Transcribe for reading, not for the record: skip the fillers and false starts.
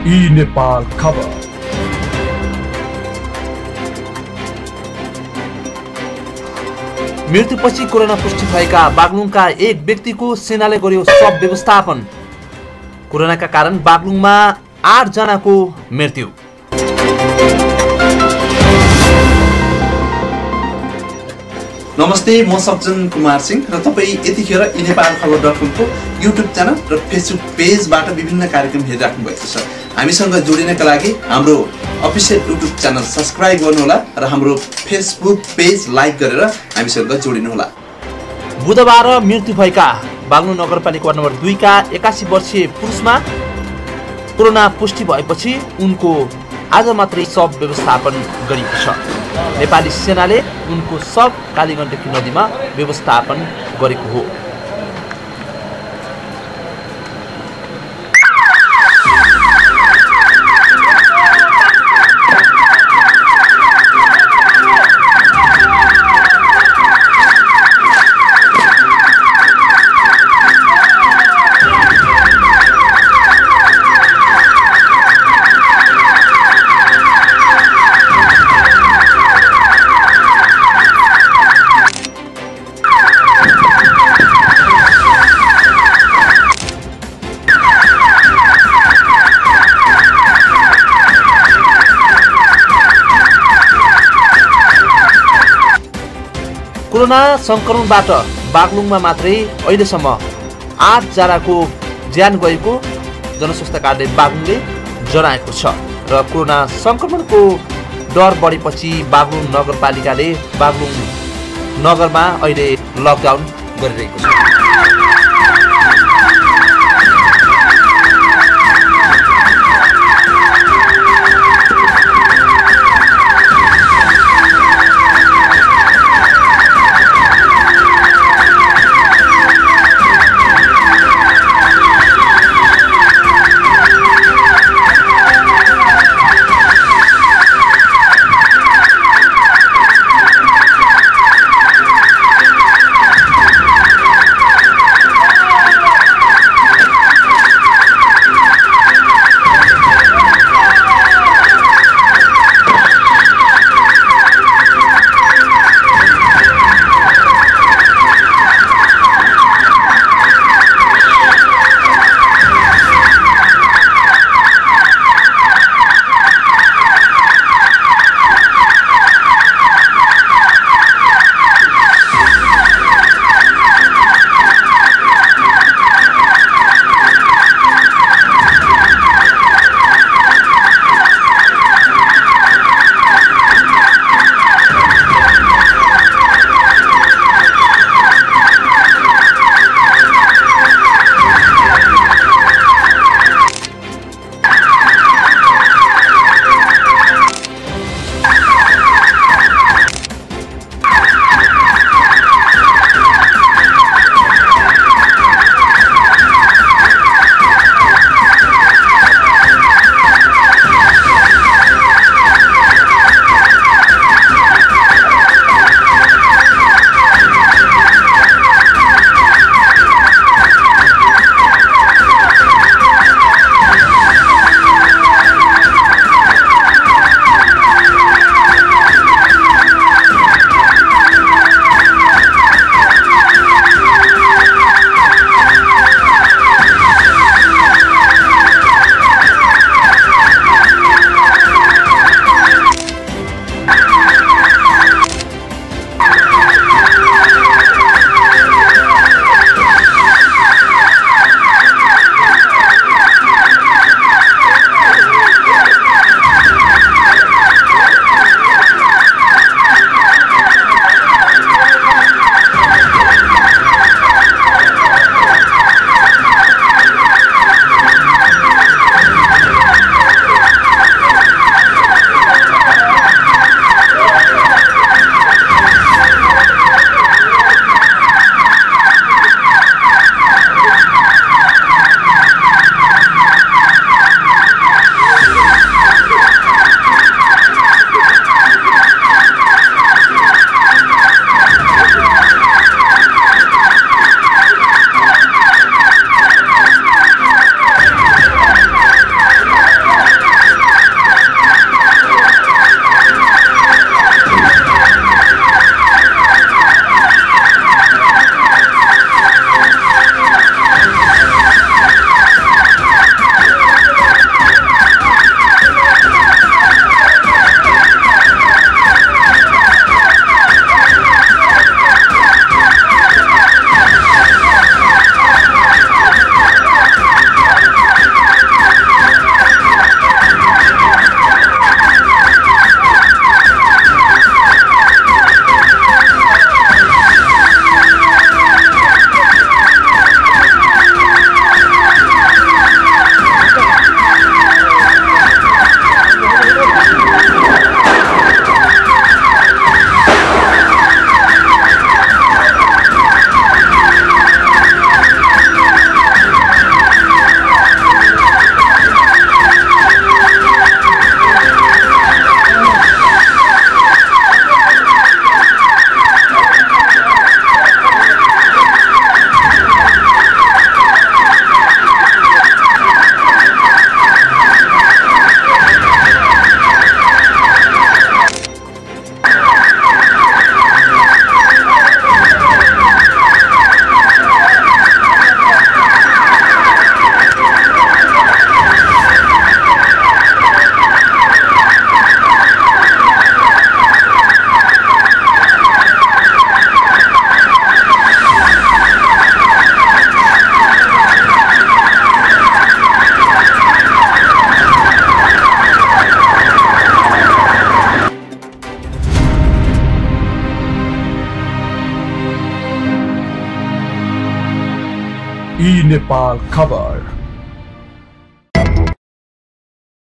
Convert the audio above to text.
ई नेपाल खबर। मृत्युपछि कोरोना पुष्टि भएका बागलुङका एक व्यक्तिको सेनाले गर्यो शव व्यवस्थापन। कोरोनाका कारण बागलुङमा 8 जनाको मृत्यु। नमस्ते, म sajjan कुमार सिंह र तपाईँ यतिखेर नेपालखबर.com को युट्युब च्यानल र फेसबुक पेजबाट विभिन्न कार्यक्रम हेरिराख्नु भएको छ। हामीसँग जोडिनका लागि हाम्रो अफिसियल युट्युब च्यानल सब्स्क्राइब गर्नुहोला र हाम्रो फेसबुक पेज लाइक गरेर हामीसँग जोडिनुहोला। बुधबार मृत्यु भएका बागलुङ नगरपालिका वार्ड नम्बर 2 का 81 वर्षीय पुरुषमा कोरोना पुष्टि भएपछि उनको आज मात्रै शव व्यवस्थापन गरिएको छ। नेपाली सेनाले उनको शव कालीगण्डकी नदीमा व्यवस्थापन गरेको हो। कोरोना संक्रमणबाट बागलुङमा मात्रै अहिलेसम्म 8 जनाको ज्यान गएको जनस्वास्थ्य कार्यालय बागलुङले जनाएको छ र कोरोना संक्रमणको डर बढेपछि बागलुङ नगरपालिकाले बागलुङ नगरमा अहिले लकडाउन गरिरहेको छ। नेपाल खबर।